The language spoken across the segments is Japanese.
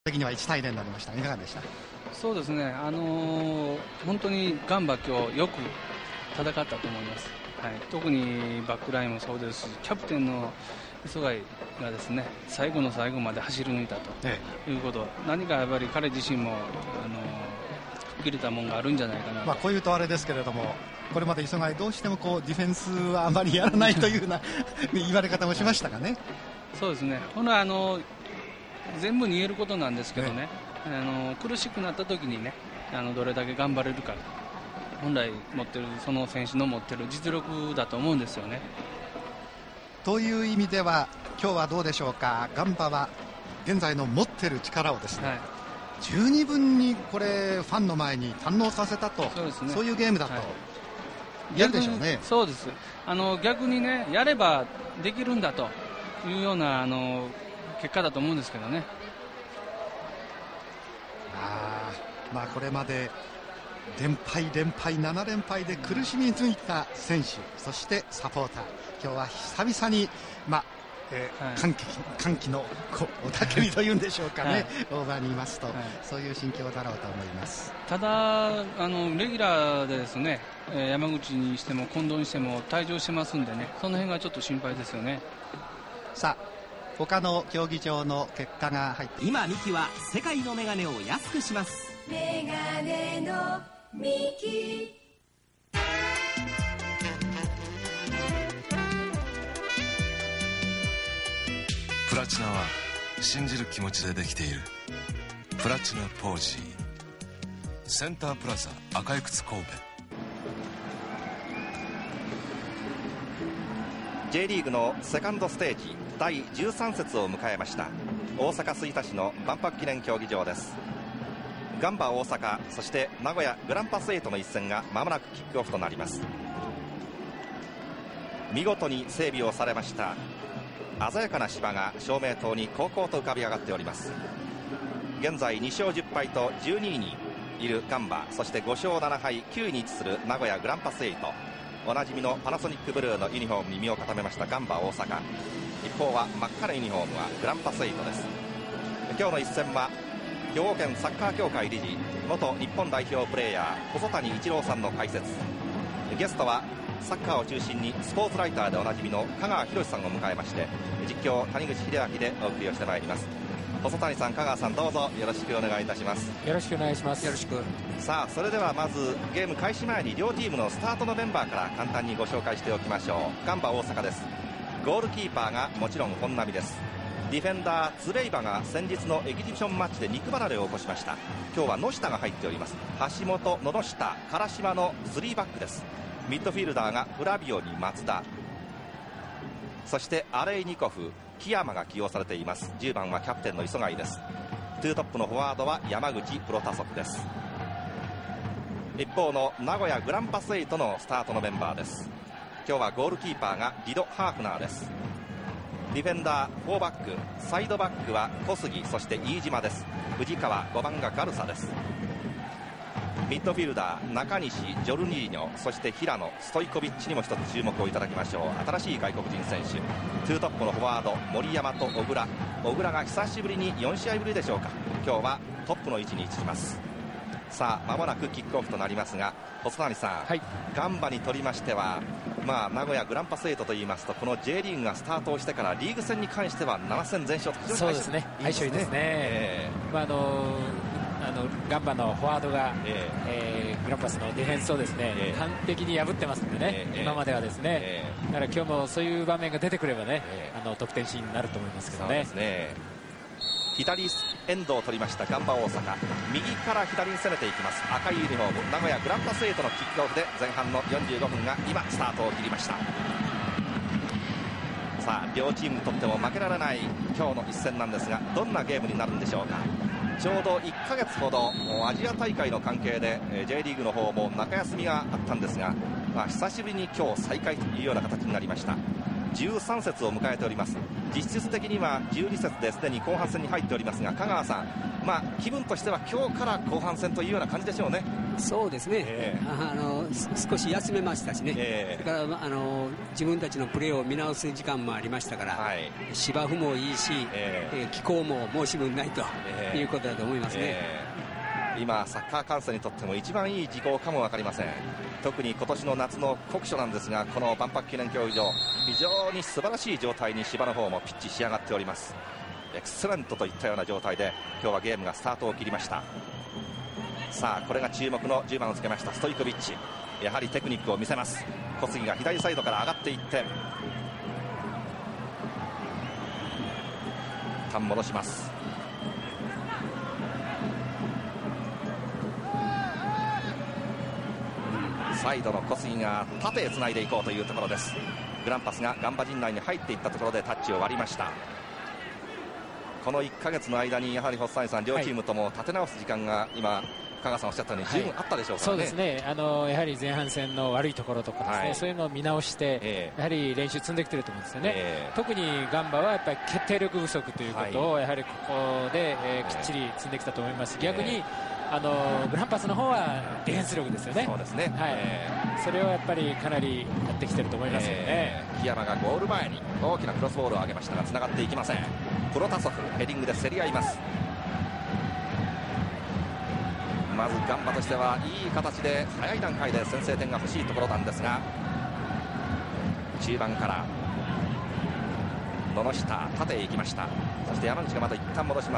的には1対0になりました。いかがでした？ そうですね、本当にガンバ今日よく戦ったと思います。はい、特にバックラインもそうですし、キャプテンの磯貝がですね、最後の最後まで走り抜いたということ、何かやっぱり彼自身も吹っ切れたものがあるんじゃないかなと。 こういうとあれですけれども、これまで磯貝どうしてもディフェンスはあまりやらないというような言われ方もしましたがね。 そうですね、全部に言えることなんですけどね、苦しくなった時にね、どれだけ頑張れるか、本来持ってるその選手の持ってる実力だと思うんですよね。 という意味では今日はどうでしょうか。ガンバは現在の持ってる力をですね、十二分にこれファンの前に堪能させたと、そういうゲームだと言えるでしょうね。 そうです。逆にね、やればできるんだというような結果だと思うんですけどね。 これまで連敗7連敗で苦しみ抜いた選手、そしてサポーター、今日は久々に、歓喜の雄たけびというんでしょうかね、オーバーにいますと、そういう心境だろうと思います。 ただレギュラーでですね、山口にしても近藤にしても退場してますんでね、その辺がちょっと心配ですよね。 さあ、他の競技場の結果が入って今ミキは世界のメガネを安くします。メガネのミキ。 プラチナは信じる気持ちでできている。プラチナポージー。センタープラザ赤い靴神戸。 J リーグのセカンドステージ第13節を迎えました。大阪吹田市の万博記念競技場です。ガンバ大阪、そして名古屋グランパス8の一戦がまもなくキックオフとなります。見事に整備をされました鮮やかな芝が照明灯にこうこうと浮かび上がっております。現在2勝10敗と12位にいるガンバ、そして5勝7敗9位に位置する名古屋グランパス8、おなじみのパナソニックブルーのユニフォームに身を固めましたガンバ大阪。一方は真っ赤なユニフォームはグランパス8です。今日の一戦は兵庫県サッカー協会理事、元日本代表プレーヤー細谷一郎さんの解説、ゲストはサッカーを中心にスポーツライターでおなじみの香川博さんを迎えまして、実況谷口秀明でお送りをしてまいります。細谷さん、香川さん、どうぞよろしくお願いいたします。 よろしくお願いします。 よろしく。さあ、それではまずゲーム開始前に両チームのスタートのメンバーから簡単にご紹介しておきましょう。ガンバ大阪です。ゴールキーパーがもちろん本並です。ディフェンダーズレイバが先日のエキシビションマッチで肉離れを起こしました。今日は野下が入っております。橋本、野々下、唐島の3バックです。ミッドフィールダーがフラビオに松田、そしてアレイニコフ、木山が起用されています。10番はキャプテンの磯貝です。トゥートップのフォワードは山口プロタソフです。一方の名古屋グランパス8のスタートのメンバーです。今日はゴールキーパーがディド・ハーフナーです。ディフェンダー4バック、サイドバックは小杉、そして飯島です。藤川、5番がガルサです。ミッドフィルダー中西、ジョルニーニョ、そして平野、ストイコビッチにも一つ注目をいただきましょう。新しい外国人選手、ツートップのフォワード森山と小倉が久しぶりに4試合ぶりでしょうか、今日はトップの位置に位置します。さあ、間もなくキックオフとなりますが、細谷さん、ガンバにとりましては、名古屋グランパス8といいますと、この J リーグがスタートをしてからリーグ戦に関しては7戦全勝と非常に相性いいですね。ガンバのフォワードが、グランパスのディフェンスをですね、完璧に破ってますんでね、今まではですね、だから今日もそういう場面が出てくればね、得点シーンになると思いますけどね。 左エンドを取りましたガンバ大阪、右から左に攻めていきます。赤いユニフォーム名古屋グランパス8のキックオフで前半の45分が今スタートを切りました。さあ、両チームにとっても負けられない今日の一戦なんですが、どんなゲームになるんでしょうか。ちょうど1ヶ月ほどアジア大会の関係で J リーグの方も中休みがあったんですが、久しぶりに今日再開というような形になりました。13節を迎えております。実質的には12節ですでに後半戦に入っておりますが、香川さん、 気分としては今日から後半戦というような感じでしょうね。 そうですね、少し休めましたしね、それから自分たちのプレーを見直す時間もありましたから、芝生もいいし、気候も申し分ないということだと思いますね。 今サッカー観戦にとっても一番いい時効かも分かりません。特に今年の夏の酷暑なんですが、この万博記念競技場、非常に素晴らしい状態に芝の方もピッチ仕上がっております。エクセレントといったような状態で今日はゲームがスタートを切りました。さあこれが注目の10番をつけましたストイコビッチ、やはりテクニックを見せます。小杉が左サイドから上がっていって一旦戻します。サイドの小杉が縦へつないでいこうというところです。グランパスがガンバ陣内に入っていったところでタッチを割りました。この1ヶ月の間にやはりホッサイさん、両チームとも立て直す時間が今香川さんおっしゃったように十分あったでしょうからね。 そうですね、やはり前半戦の悪いところとかですね、そういうのを見直して、やはり練習積んできてると思うんですよね。特にガンバはやっぱり決定力不足ということをやはりここで、きっちり積んできたと思います。逆にグランパスの方はディフェンス力ですよね。 そうですね、 それをやっぱりかなりやってきてると思いますよね。 檜山がゴール前に大きなクロスボールを上げましたが繋がっていきません。プロタソフヘディングで競り合います。まずガンバとしてはいい形で早い段階で先制点が欲しいところなんですが、中盤から野々下縦へ行きました。そして山口がまた一旦戻します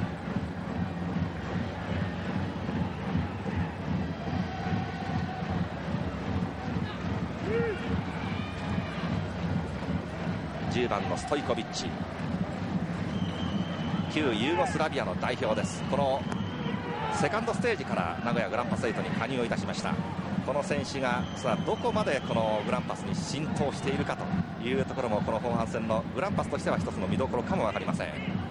。10番のストイコビッチ、旧ユーゴスラビアの代表です。このセカンドステージから名古屋グランパス8に加入をいたしました。この選手がさあどこまでこのグランパスに浸透しているかというところもこの後半戦のグランパスとしては一つの見どころかも分かりません。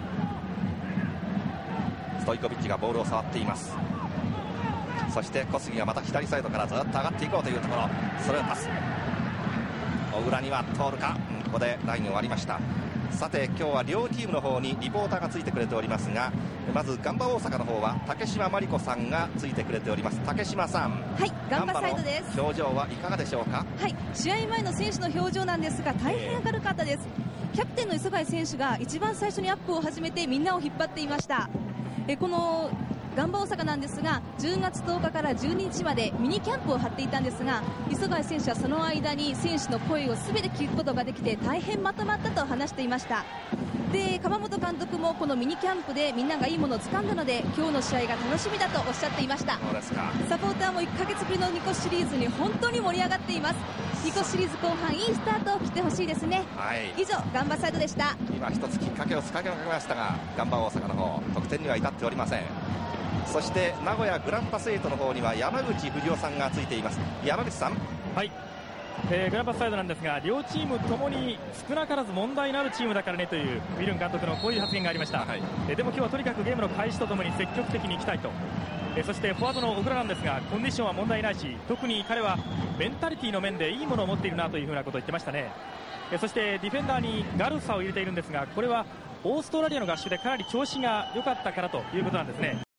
ストイコビッチがボールを触っています。そして小杉がまた左サイドからずっと上がっていこうというところ、それをパス、小倉には通るか。ここでラインを割りました。さて今日は両チームの方にリポーターがついてくれておりますが、まずガンバ大阪の方は竹島真理子さんがついてくれております。竹島さん、 はい、ガンバサイドです。 表情はいかがでしょうか。 はい、試合前の選手の表情なんですが大変明るかったです。キャプテンの磯貝選手が一番最初にアップを始めてみんなを引っ張っていました。このガンバ大阪なんですが10月10日から12日までミニキャンプを張っていたんですが、磯貝選手はその間に選手の声を全て聞くことができて大変まとまったと話していました。で鎌本監督もこのミニキャンプでみんながいいものを掴んだので今日の試合が楽しみだとおっしゃっていました。 そうですか。 サポーターも1ヶ月ぶりのニコシリーズに本当に盛り上がっています。ニコシリーズ後半いいスタートを切ってほしいですね。以上ガンバサイドでした。 今一つきっかけをつかげましたがガンバ大阪の方得点には至っておりません。そして名古屋グランパス8の方には山口藤夫さんがついています。山口さん。 はい、グランパスサイドなんですが両チームともに少なからず問題のあるチームだからねというウィルン監督のこういう発言がありました。でも今日はとにかくゲームの開始とともに積極的にいきたいと。そしてフォワードの小倉なんですがコンディションは問題ないし、特に彼はメンタリティの面でいいものを持っているなというふうなことを言ってましたね。そしてディフェンダーにガルサを入れているんですが、これはオーストラリアの合宿でかなり調子が良かったからということなんですね。